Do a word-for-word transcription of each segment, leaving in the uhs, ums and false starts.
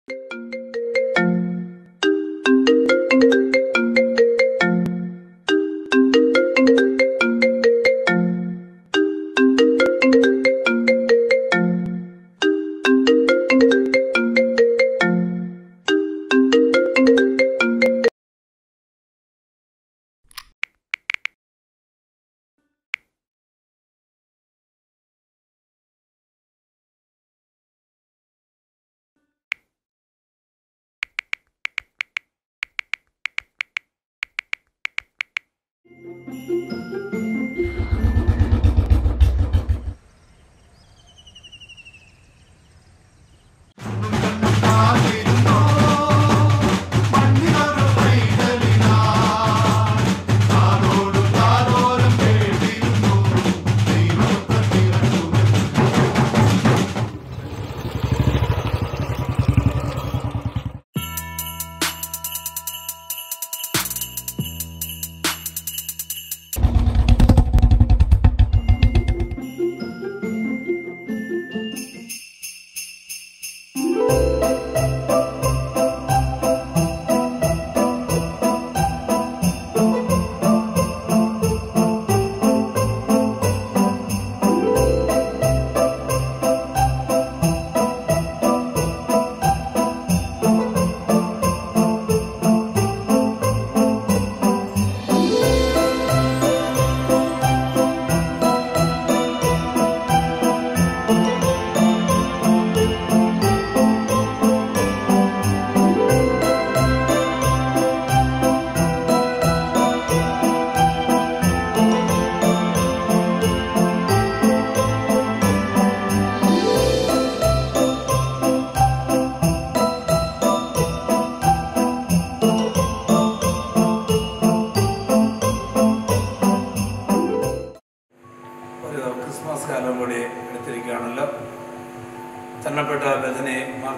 Christmas കാലം കൂടി എടുത്തിരിക്കുകയാണല്ലോ. തന്നപ്പെട്ട ബഥനി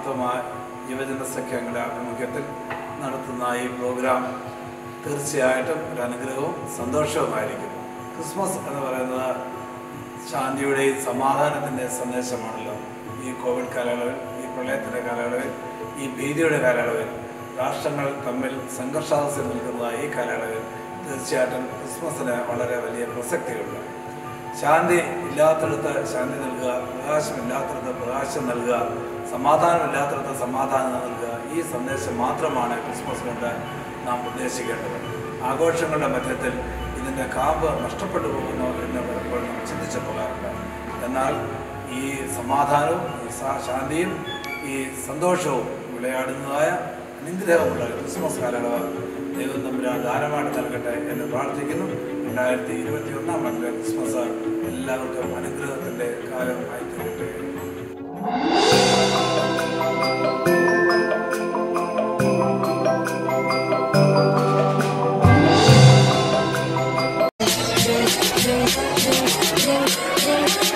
യുവജന സഖ്യങ്ങളുടെ ആഭിമുഖ്യത്തിൽ നടത്തുന്ന ഈ പ്രോഗ്രാം തീർച്ചയായിട്ടും ഒരു അനുഗ്രഹവും സന്തോഷവുമായിരിക്കും. ക്രിസ്മസ് എന്ന് പറയുന്നത് ശാന്തിയുടെയും സമാധാനത്തിൻ്റെയും സന്ദേശമാണല്ലോ. ഈ കോവിഡ് കാലയളവിൽ, ഈ പ്രളയത്തിൻ്റെ കാലയളവിൽ, ഈ ഭീതിയുടെ കാലയളവിൽ, രാഷ്ട്രങ്ങൾ തമ്മിൽ സംഘർഷാവസ്ഥയിൽ നിൽക്കുന്ന ഈ കാലയളവിൽ തീർച്ചയായിട്ടും ക്രിസ്മസിന് വളരെ വലിയ പ്രസക്തിയുണ്ട്. ശാന്തി ഇല്ലാത്തടത്ത് ശാന്തി നൽകുക, പ്രകാശമില്ലാത്തടത്ത് പ്രകാശം നൽകുക, സമാധാനമില്ലാത്തടത്ത് സമാധാനം നൽകുക, ഈ സന്ദേശം മാത്രമാണ് ക്രിസ്മസ് കൊണ്ട് നാം ഉദ്ദേശിക്കേണ്ടത്. ആഘോഷങ്ങളുടെ മധ്യത്തിൽ ഇതിൻ്റെ കാമ്പ് നഷ്ടപ്പെട്ടു പോകുന്നു എന്ന് പലപ്പോഴും നാം ചിന്തിച്ചു പോകാറുണ്ട്. എന്നാൽ ഈ സമാധാനവും ഈ ശാന്തിയും ഈ സന്തോഷവും വിളയാടുന്നതായ അനുഗ്രഹമുള്ള ക്രിസ്മസ് കാലയളവ് ദൈവം തമ്പുരാൻ ദാനമായിട്ട് നൽകട്ടെ എന്ന് പ്രാർത്ഥിക്കുന്നു. രണ്ടായിരത്തി ഇരുപത്തി ഒന്നാം ആണ്ടിലെ ക്രിസ്മസ് എല്ലാവർക്കും അനുഗ്രഹത്തിൻ്റെ കാലമായി തീരട്ടെ.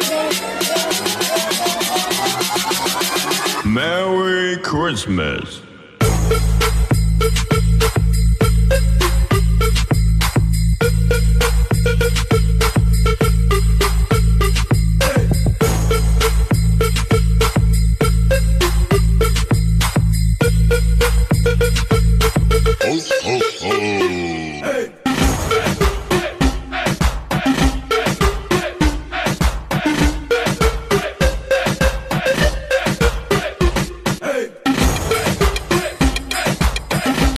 Merry Christmas.